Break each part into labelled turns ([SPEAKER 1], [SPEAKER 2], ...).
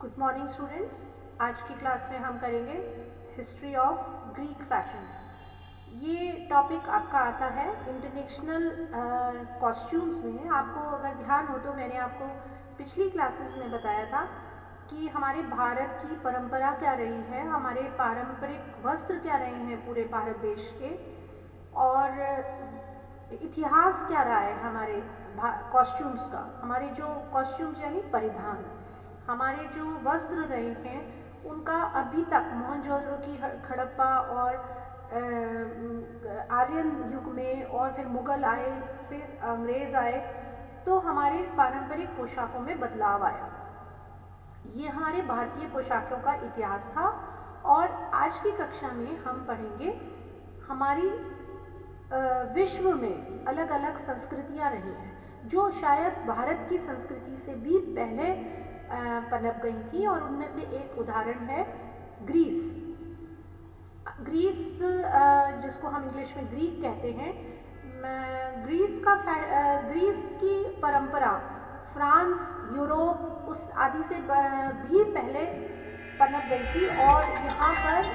[SPEAKER 1] Good morning students. आज की class में हम करेंगे हिस्ट्री ऑफ ग्रीक फैशन। ये टॉपिक आपका आता है इंटरनेशनल कॉस्ट्यूम्स में। आपको अगर ध्यान हो तो मैंने आपको पिछली क्लासेस में बताया था कि हमारे भारत की परंपरा क्या रही है, हमारे पारंपरिक वस्त्र क्या रहे हैं पूरे भारत देश के, और इतिहास क्या रहा है हमारे कॉस्ट्यूम्स का। हमारे जो कॉस्ट्यूम्स यानी परिधान, हमारे जो वस्त्र रहे हैं उनका अभी तक मोहनजोदड़ो की हड़प्पा और आर्यन युग में, और फिर मुगल आए, फिर अंग्रेज आए, तो हमारे पारंपरिक पोशाकों में बदलाव आया। ये हमारे भारतीय पोशाकों का इतिहास था। और आज की कक्षा में हम पढ़ेंगे हमारी विश्व में अलग अलग संस्कृतियाँ रही हैं जो शायद भारत की संस्कृति से भी पहले पनप गई थी, और उनमें से एक उदाहरण है ग्रीस। ग्रीस जिसको हम इंग्लिश में ग्रीक कहते हैं, ग्रीस की परंपरा फ्रांस, यूरोप उस आदि से भी पहले पनप गई थी। और यहाँ पर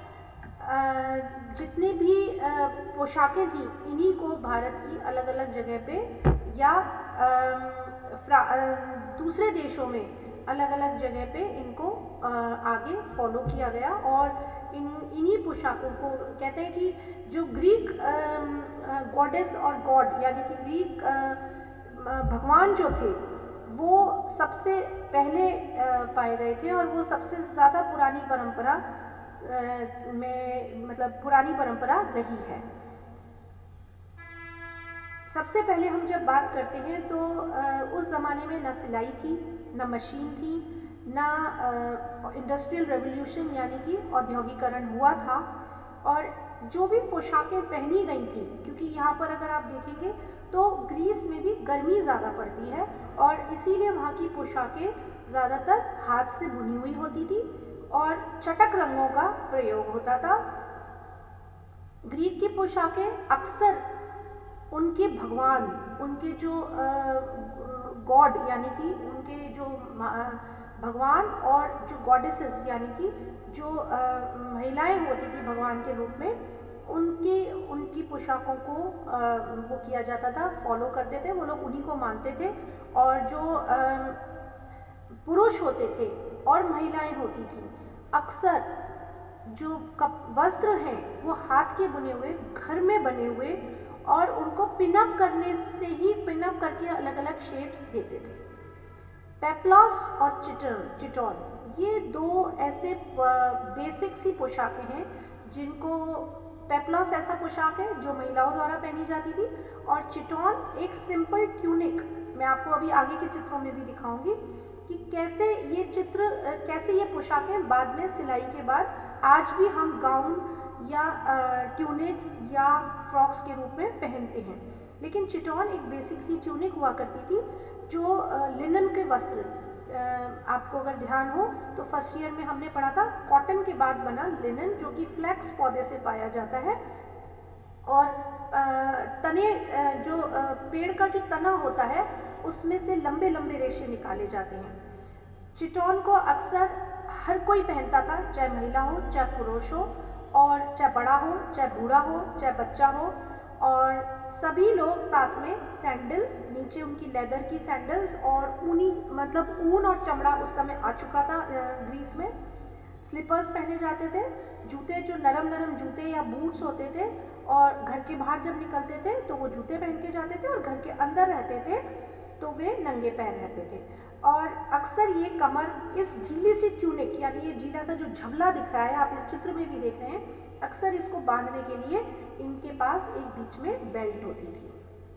[SPEAKER 1] जितनी भी पोशाकें थी इन्हीं को भारत की अलग अलग जगह पे या दूसरे देशों में अलग अलग जगह पे इनको आगे फॉलो किया गया। और इन्हीं पोशाकों को कहते हैं कि जो ग्रीक गॉडेस और गॉड यानी कि ग्रीक भगवान जो थे वो सबसे पहले पाए गए थे, और वो सबसे ज़्यादा पुरानी परंपरा में पुरानी परंपरा रही है। सबसे पहले हम जब बात करते हैं तो उस ज़माने में ना सिलाई थी, ना मशीन थी, ना इंडस्ट्रियल रेवोल्यूशन यानी कि औद्योगिकरण हुआ था। और जो भी पोशाकें पहनी गई थी, क्योंकि यहाँ पर अगर आप देखेंगे तो ग्रीस में भी गर्मी ज़्यादा पड़ती है, और इसीलिए वहाँ की पोशाकें ज़्यादातर हाथ से बुनी हुई होती थी और चटक रंगों का प्रयोग होता था। ग्रीक की पोशाकें अक्सर उनके भगवान, उनके जो गॉड यानी कि उनके जो भगवान और जो गॉडेसेस यानी कि जो महिलाएं होती थी भगवान के रूप में, उनकी पोशाकों को वो किया जाता था, फॉलो करते थे, वो लोग उन्हीं को मानते थे। और जो पुरुष होते थे और महिलाएं होती थी, अक्सर जो वस्त्र हैं वो हाथ के बुने हुए, घर में बने हुए, और उनको पिनअप करने से ही पिनअप करके अलग अलग शेप्स देते थे। पेप्लॉस और चिटॉन ये दो ऐसे बेसिक सी पोशाकें हैं जिनको, पेप्लॉस ऐसा पोशाक है जो महिलाओं द्वारा पहनी जाती थी, और चिटॉन एक सिंपल ट्यूनिक। मैं आपको अभी आगे के चित्रों में भी दिखाऊंगी कि कैसे ये पोशाकें बाद में सिलाई के बाद आज भी हम गाउन या ट्यूनिक्स या फ्रॉक्स के रूप में पहनते हैं। लेकिन चिटॉन एक बेसिक सी ट्यूनिक हुआ करती थी जो लिनन के वस्त्र, आपको अगर ध्यान हो तो फर्स्ट ईयर में हमने पढ़ा था कॉटन के बाद बना लिनन, जो कि फ्लैक्स पौधे से पाया जाता है। और तने जो पेड़ का जो तना होता है उसमें से लंबे लंबे रेशे निकाले जाते हैं। चिटॉन को अक्सर हर कोई पहनता था, चाहे महिला हो चाहे पुरुष हो, और चाहे बड़ा हो चाहे बूढ़ा हो चाहे बच्चा हो, और सभी लोग साथ में सैंडल, नीचे उनकी लेदर की सैंडल्स, और ऊनी ऊन और चमड़ा उस समय आ चुका था ग्रीस में, स्लीपर्स पहने जाते थे, जूते जो नरम नरम जूते या बूट्स होते थे, और घर के बाहर जब निकलते थे तो वो जूते पहन के जाते थे, और घर के अंदर रहते थे तो वे नंगे पैर रहते थे। और अक्सर ये कमर, इस ढीली सी ट्यूनिक यानी ये ढीला सा जो झबला दिख रहा है, आप इस चित्र में भी देख रहे हैं, अक्सर इसको बांधने के लिए इनके पास एक बीच में बेल्ट होती थी।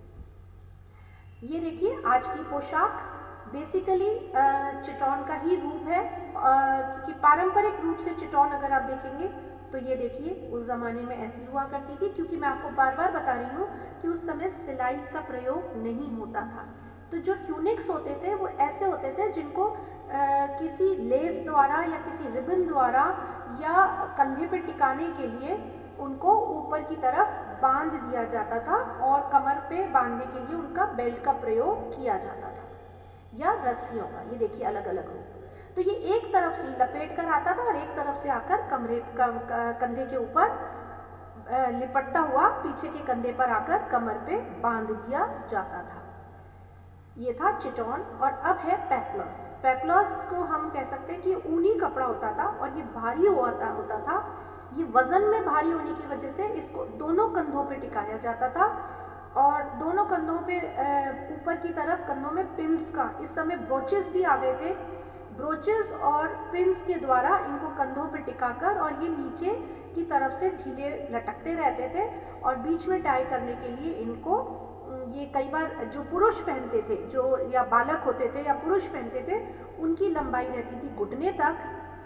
[SPEAKER 1] ये देखिए आज की पोशाक बेसिकली चिटॉन का ही रूप है, क्योंकि पारंपरिक रूप से चिटॉन अगर आप देखेंगे तो ये देखिए उस ज़माने में ऐसी हुआ करती थी, क्योंकि मैं आपको बार बार बता रही हूँ कि उस समय सिलाई का प्रयोग नहीं होता था। तो जो ट्यूनिक्स होते थे वो ऐसे होते थे जिनको किसी लेस द्वारा या किसी रिबन द्वारा या कंधे पे टिकाने के लिए उनको ऊपर की तरफ बांध दिया जाता था, और कमर पे बांधने के लिए उनका बेल्ट का प्रयोग किया जाता था, या रस्सियों का। ये देखिए अलग अलग रूप। तो ये एक तरफ से लपेट कर आता था और एक तरफ से आकर कंधे के ऊपर लिपटता हुआ पीछे के कंधे पर आकर कमर पे बांध दिया जाता था। ये था चिटॉन। और अब है पेप्लस। पेप्लस को हम कह सकते हैं कि ऊनी कपड़ा होता था और ये भारी होता था। ये वजन में भारी होने की वजह से इसको दोनों कंधों पे टिकाया जाता था और दोनों कंधों पे ऊपर की तरफ कंधों में पिन्स का, इस समय ब्रोचेस भी आ गए थे, ब्रोचेस और पिन्स के द्वारा इनको कंधों पे टिकाकर और ये नीचे की तरफ से ढीले लटकते रहते थे और बीच में टाई करने के लिए इनको ये कई बार जो पुरुष पहनते थे, जो या बालक होते थे या पुरुष पहनते थे, उनकी लंबाई रहती थी घुटने तक,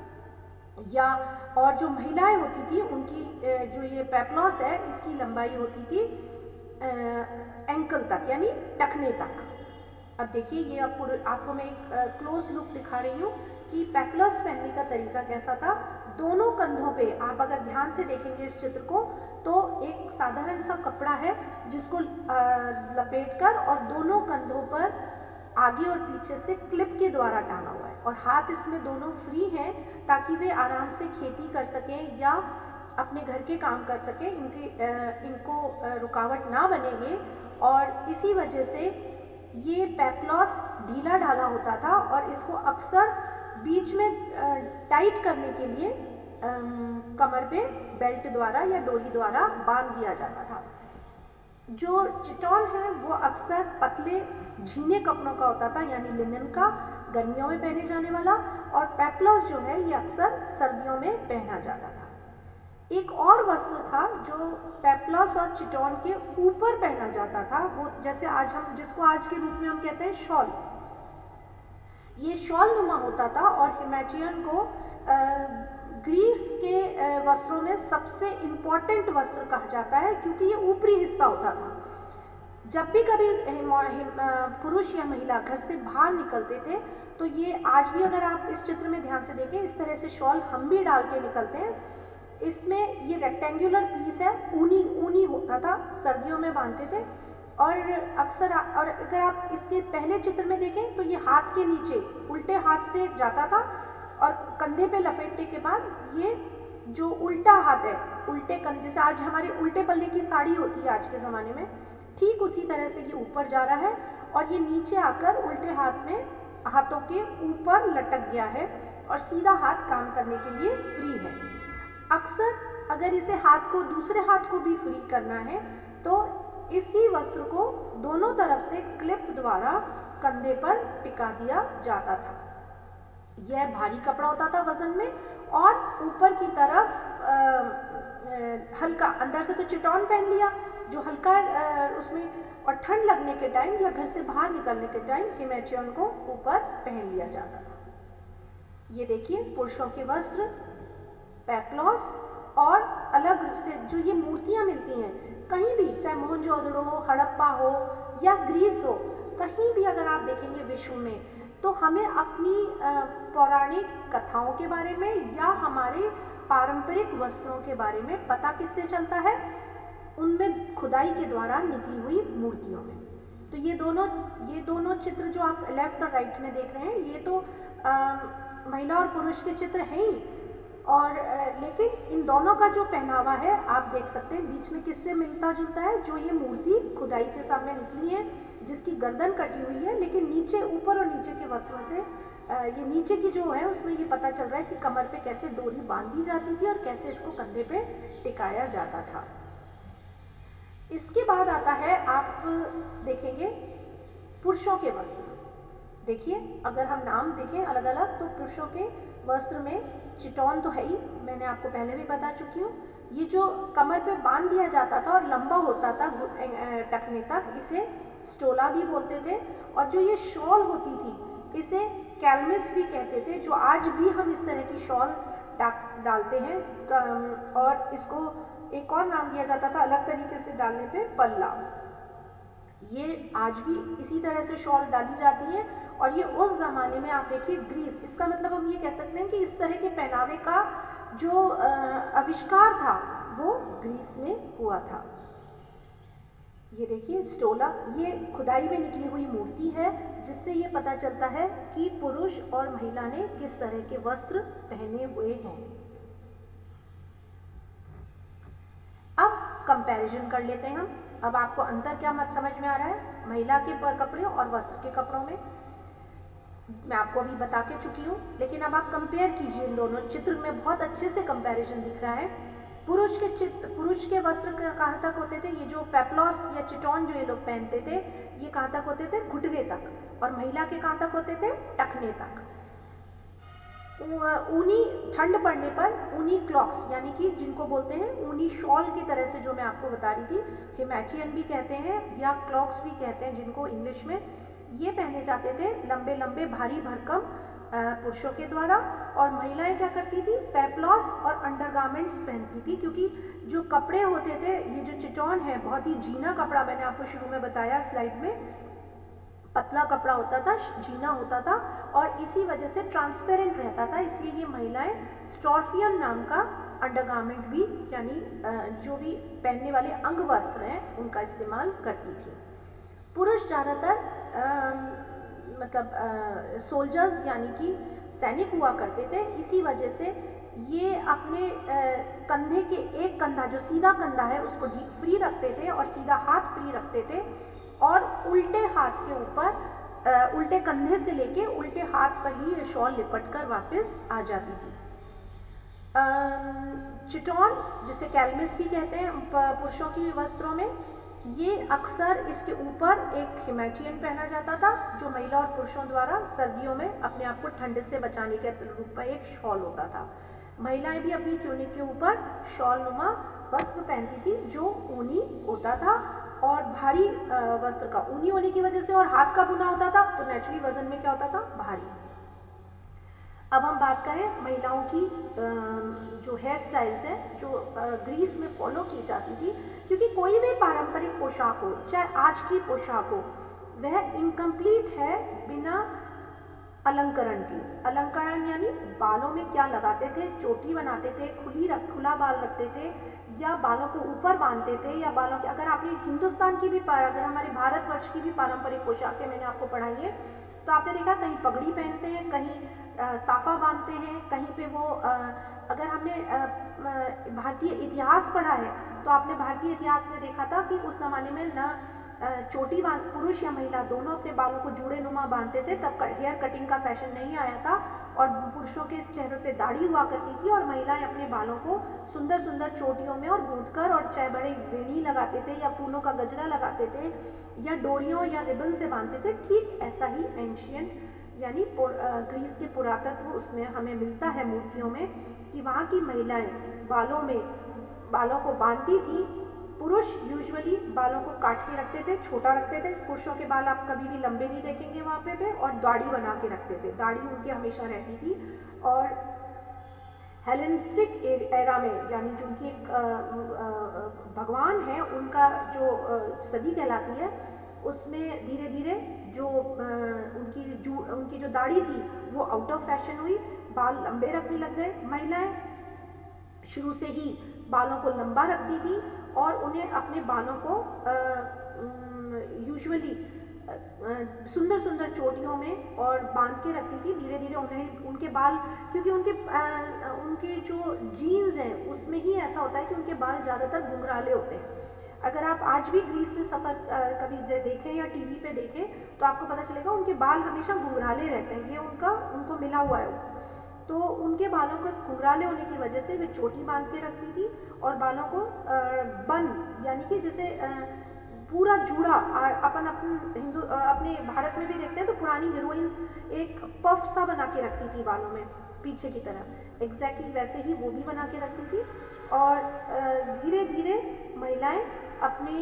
[SPEAKER 1] या और जो महिलाएं होती थी उनकी जो ये पेप्लॉस है इसकी लंबाई होती थी एंकल तक यानी टखने तक। अब देखिए ये आपको मैं एक क्लोज लुक दिखा रही हूँ कि पेप्लॉस पहनने का तरीका कैसा था। दोनों कंधों पे आप अगर ध्यान से देखेंगे इस चित्र को तो एक साधारण सा कपड़ा है जिसको लपेटकर और दोनों कंधों पर आगे और पीछे से क्लिप के द्वारा टांगा हुआ है और हाथ इसमें दोनों फ्री हैं ताकि वे आराम से खेती कर सकें या अपने घर के काम कर सकें, इनको रुकावट ना बनेंगे। और इसी वजह से ये पेप्लॉस ढीला ढाला होता था और इसको अक्सर बीच में टाइट करने के लिए कमर पे बेल्ट द्वारा या डोरी द्वारा बांध दिया जाता था। जो चिटॉन है वो अक्सर पतले झीने कपड़ों का होता था यानी लिनन का, गर्मियों में पहने जाने वाला, और पेप्लॉस जो है ये अक्सर सर्दियों में पहना जाता था। एक और वस्त्र था जो पेप्लॉस और चिटॉन के ऊपर पहना जाता था, वो जैसे जिसको आज के रूप में हम कहते हैं शॉल। ये शॉल नुमा होता था और हिमैचियन को ग्रीस के वस्त्रों में सबसे इम्पॉर्टेंट वस्त्र कहा जाता है क्योंकि ये ऊपरी हिस्सा होता था। जब भी कभी पुरुष या महिला घर से बाहर निकलते थे तो ये आज भी अगर आप इस चित्र में ध्यान से देखें इस तरह से शॉल हम भी डाल के निकलते हैं। इसमें ये रेक्टेंगुलर पीस है, ऊनी होता था, सर्दियों में बांधते थे और अक्सर और अगर आप इसके पहले चित्र में देखें तो ये हाथ के नीचे उल्टे हाथ से जाता था और कंधे पे लपेटने के बाद ये जो उल्टा हाथ है, उल्टे कंधे से, आज हमारे उल्टे पल्ले की साड़ी होती है आज के ज़माने में, ठीक उसी तरह से ये ऊपर जा रहा है और ये नीचे आकर उल्टे हाथ में हाथों के ऊपर लटक गया है और सीधा हाथ काम करने के लिए फ्री है। अक्सर अगर इसे हाथ को दूसरे हाथ को भी फ्री करना है तो इसी वस्त्र को दोनों तरफ से क्लिप द्वारा कंधे पर टिका दिया जाता था। यह भारी कपड़ा होता था वजन में और ऊपर की तरफ हल्का, अंदर से तो चिटॉन पहन लिया जो हल्का उसमें, और ठंड लगने के टाइम या घर से बाहर निकलने के टाइम हिमैचियन को ऊपर पहन लिया जाता था। ये देखिए पुरुषों के वस्त्र पेप्लॉस, और अलग से जो ये मूर्तियाँ मिलती हैं कहीं भी, चाहे मोहनजोदड़ो हो, हड़प्पा हो या ग्रीस हो, कहीं भी अगर आप देखेंगे विश्व में तो हमें अपनी पौराणिक कथाओं के बारे में या हमारे पारंपरिक वस्त्रों के बारे में पता किससे चलता है? उनमें खुदाई के द्वारा निकली हुई मूर्तियों में। तो ये दोनों चित्र जो आप लेफ्ट और राइट में देख रहे हैं ये तो महिला और पुरुष के चित्र हैं ही, और लेकिन इन दोनों का जो पहनावा है आप देख सकते हैं बीच में किससे मिलता जुलता है। जो ये मूर्ति खुदाई के सामने निकली है जिसकी गर्दन कटी हुई है, लेकिन नीचे, ऊपर और नीचे के वस्त्रों से ये नीचे की जो है उसमें ये पता चल रहा है कि कमर पे कैसे डोरी बांधी जाती थी और कैसे इसको कंधे पे टिकाया जाता था। इसके बाद आता है, आप देखेंगे पुरुषों के वस्त्र। देखिए अगर हम नाम देखें अलग अलग तो पुरुषों के वस्त्र में चिटॉन तो है ही, मैंने आपको पहले भी बता चुकी हूँ। ये जो कमर पे बांध दिया जाता था और लंबा होता था टखने तक, इसे स्टोला भी बोलते थे। और जो ये शॉल होती थी इसे कैलमिस भी कहते थे, जो आज भी हम इस तरह की शॉल डालते हैं, और इसको एक और नाम दिया जाता था अलग तरीके से डालने पे, पल्ला। ये आज भी इसी तरह से शॉल डाली जाती है और ये उस ज़माने में आप देखिए ग्रीस, इसका मतलब हम ये कह सकते हैं कि इस तरह के पहनावे का जो आविष्कार था वो ग्रीस में हुआ था। ये देखिए स्टोला, ये खुदाई में निकली हुई मूर्ति है जिससे ये पता चलता है कि पुरुष और महिला ने किस तरह के वस्त्र पहने हुए हैं। अब कंपैरिजन कर लेते हैं हम। अब आपको अंतर क्या मत समझ में आ रहा है महिला के कपड़े और वस्त्र के कपड़ों में? मैं आपको अभी बता के चुकी हूँ, लेकिन अब आप कंपेयर कीजिए इन दोनों चित्र में। बहुत अच्छे से कंपैरिजन दिख रहा है। पुरुष के वस्त्र कहाँ तक होते थे? ये जो पेप्लॉस या चिटॉन जो ये लोग पहनते थे, ये कहाँ तक होते थे? घुटने तक। और महिला के कहाँ तक होते थे? टखने तक। ऊनी, ठंड पड़ने पर ऊनी क्लॉक्स यानी कि जिनको बोलते हैं ऊनी शॉल की तरह से, जो मैं आपको बता रही थी, हिमैचियन भी कहते हैं या क्लॉक्स भी कहते हैं जिनको इंग्लिश में, ये पहने जाते थे लंबे लंबे भारी भरकम पुरुषों के द्वारा। और महिलाएं क्या करती थी? पेप्लॉस और अंडरगारमेंट्स पहनती थी, क्योंकि जो कपड़े होते थे, ये जो चिटॉन है बहुत ही जीना कपड़ा, मैंने आपको शुरू में बताया स्लाइड में, पतला कपड़ा होता था, जीना होता था और इसी वजह से ट्रांसपेरेंट रहता था। इसलिए ये महिलाएं स्टॉर्फियन नाम का अंडरगारमेंट भी, यानी जो भी पहनने वाले अंग वस्त्र हैं उनका इस्तेमाल करती थी। पुरुष ज़्यादातर मतलब सोल्जर्स यानी कि सैनिक हुआ करते थे। इसी वजह से ये अपने कंधे के एक कंधा, जो सीधा कंधा है, उसको फ्री रखते थे और सीधा हाथ फ्री रखते थे और उल्टे हाथ के ऊपर, उल्टे कंधे से लेके उल्टे हाथ पर ही शॉल लिपट कर वापस आ जाती थी। चिटॉन, जिसे कैलमिस भी कहते हैं पुरुषों की वस्त्रों में, ये अक्सर इसके ऊपर एक हिमैचियन पहना जाता था, जो महिला और पुरुषों द्वारा सर्दियों में अपने आप को ठंड से बचाने के रूप में एक शॉल होता था। महिलाएं भी अपनी चुन्नी के ऊपर शॉल नुमा वस्त्र पहनती थी जो ऊनी होता था, और भारी वस्त्र का ऊनी होने की वजह से और हाथ का बुना होता था, तो नेचुरली वजन में क्या होता था? भारी। अब हम बात करें महिलाओं की जो हेयर स्टाइल्स है, जो ग्रीस में फॉलो की जाती थी, क्योंकि कोई भी पारंपरिक पोशाक हो, चाहे आज की पोशाक हो, वह इनकम्प्लीट है बिना अलंकरण की। अलंकरण यानी बालों में क्या लगाते थे? चोटी बनाते थे, खुला बाल रखते थे, या बालों को ऊपर बांधते थे, या बालों के, अगर आपने हिंदुस्तान की भी, अगर हमारे भारतवर्ष की भी पारंपरिक पोशाकें मैंने आपको पढ़ाई है, तो आपने देखा कहीं पगड़ी पहनते हैं, कहीं साफा बांधते हैं, कहीं पे वो अगर हमने भारतीय इतिहास पढ़ा है तो आपने भारतीय इतिहास में देखा था कि उस जमाने में न चोटी पुरुष या महिला दोनों अपने बालों को जूड़े नुमा बांधते थे, तब हेयर कटिंग का फैशन नहीं आया था, और पुरुषों के चेहरों पे दाढ़ी हुआ करती थी, और महिलाएं अपने बालों को सुंदर सुंदर चोटियों में और गूंथकर, और चाहे बड़े वेणी लगाते थे या फूलों का गजरा लगाते थे या डोरियों या रिबन से बांधते थे। ठीक ऐसा ही एंशियंट यानी ग्रीस के पुरातत्व उसमें हमें मिलता है मूर्तियों में, कि वहाँ की महिलाएं बालों को बांधती थी। पुरुष यूजुअली बालों को काट के रखते थे, छोटा रखते थे। पुरुषों के बाल आप कभी भी लंबे नहीं देखेंगे वहाँ पे, और दाढ़ी बना के रखते थे, दाढ़ी उनकी हमेशा रहती थी। और हेलेनिस्टिक एरा में, यानी जो उनकी एक भगवान है, उनका जो सदी कहलाती है, उसमें धीरे धीरे जो उनकी जो दाढ़ी थी वो आउट ऑफ फैशन हुई, बाल लंबे रखने लग गए। महिलाएं शुरू से ही बालों को लंबा रखती थी और उन्हें अपने बालों को यूजुअली सुंदर सुंदर चोटियों में और बांध के रखती थी। धीरे धीरे उन्हें उनके बाल, क्योंकि उनके जो जीन्स हैं उसमें ही ऐसा होता है कि उनके बाल ज़्यादातर घुंघराले होते हैं। अगर आप आज भी ग्रीस में सफ़र कभी देखें या टीवी पे देखें तो आपको पता चलेगा उनके बाल हमेशा घुंघराले रहते हैं, ये उनको मिला हुआ है। तो उनके बालों को घुंघराले होने की वजह से वे चोटी बांध के रखती थी और बालों को बन, यानी कि जैसे पूरा जूड़ा, अपन अपने भारत में भी देखते हैं तो पुरानी हीरोइंस एक पफ सा बना के रखती थी बालों में पीछे की तरफ, एग्जैक्टली वैसे ही वो भी बना के रखती थी। और धीरे धीरे महिलाएं अपने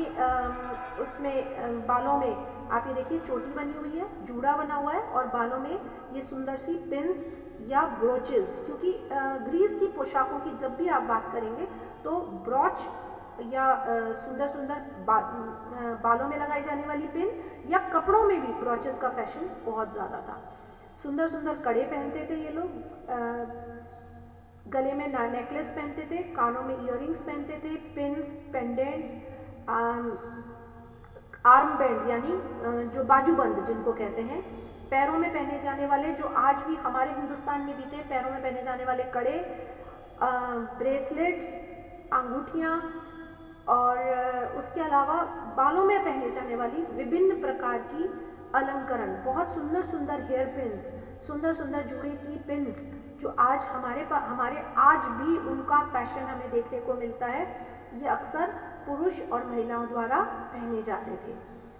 [SPEAKER 1] उसमें बालों में, आप ये देखिए चोटी बनी हुई है, जूड़ा बना हुआ है, और बालों में ये सुंदर सी पिन्स या ब्रोचेस, क्योंकि ग्रीस की पोशाकों की जब भी आप बात करेंगे तो ब्रोच या सुंदर सुंदर बालों में लगाई जाने वाली पिन या कपड़ों में भी ब्रोचेस का फैशन बहुत ज़्यादा था। सुंदर सुंदर कड़े पहनते थे ये लोग, गले में नेकलेस पहनते थे, कानों में इयररिंग्स पहनते थे, पिन्स, पेंडेंट्स, आर्म बैंड यानी जो बाजूबंद जिनको कहते हैं, पैरों में पहने जाने वाले, जो आज भी हमारे हिंदुस्तान में भी थे, पैरों में पहने जाने वाले कड़े, ब्रेसलेट्स, अंगूठियाँ, और उसके अलावा बालों में पहने जाने वाली विभिन्न प्रकार की अलंकरण, बहुत सुंदर सुंदर हेयर पिन्स, सुंदर सुंदर जूड़े की पिन्स, जो आज हमारे आज भी उनका फैशन हमें देखने को मिलता है। ये अक्सर पुरुष और महिलाओं द्वारा पहने जाते थे।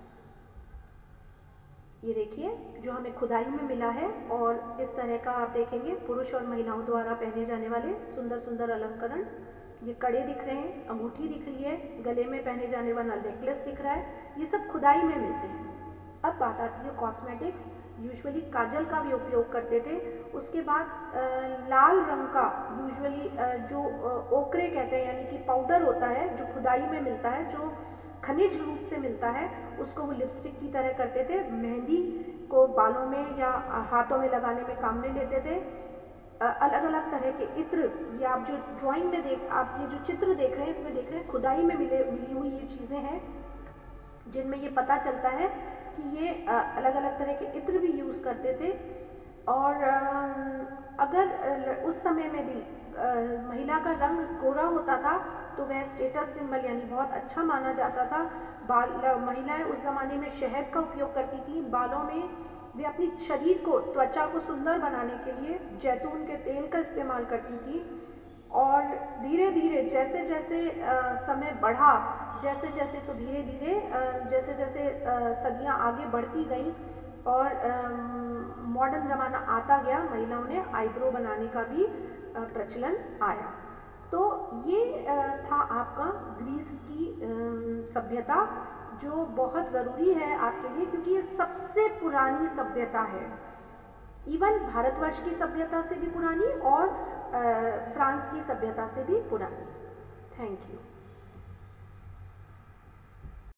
[SPEAKER 1] ये देखिए जो हमें खुदाई में मिला है, और इस तरह का आप देखेंगे पुरुष और महिलाओं द्वारा पहने जाने वाले सुंदर सुंदर अलंकरण। ये कड़े दिख रहे हैं, अंगूठी दिख रही है, गले में पहने जाने वाला नेकलेस दिख रहा है, ये सब खुदाई में मिलते हैं। अब बात आती है कॉस्मेटिक्स। यूजुअली काजल का भी उपयोग करते थे। उसके बाद लाल रंग का यूजुअली जो ओकरे कहते हैं, यानी कि पाउडर होता है जो खुदाई में मिलता है, जो खनिज रूप से मिलता है, उसको वो लिपस्टिक की तरह करते थे। मेहंदी को बालों में या हाथों में लगाने में काम में लेते थे। अलग अलग तरह के इत्र, ये आप जो ड्राइंग में आप ये जो चित्र देख रहे हैं, इसमें देख रहे हैं खुदाई में मिली हुई ये चीज़ें हैं, जिनमें ये पता चलता है कि ये अलग अलग तरह के इत्र भी यूज़ करते थे। और अगर उस समय में भी महिला का रंग गोरा होता था तो वह स्टेटस सिंबल यानी बहुत अच्छा माना जाता था। महिलाएं उस ज़माने में शहद का उपयोग करती थी बालों में। वे अपनी शरीर को, त्वचा को सुंदर बनाने के लिए जैतून के तेल का इस्तेमाल करती थी। और धीरे धीरे जैसे जैसे समय बढ़ा, जैसे जैसे तो धीरे धीरे जैसे जैसे सदियां आगे बढ़ती गईं और मॉडर्न ज़माना आता गया, महिलाओं ने आईब्रो बनाने का भी प्रचलन आया। तो ये था आपका ग्रीस की सभ्यता, जो बहुत ज़रूरी है आपके लिए, क्योंकि ये सबसे पुरानी सभ्यता है। इवन भारतवर्ष की सभ्यता से भी पुरानी और फ्रांस की सभ्यता से भी पुरानी। Thank you.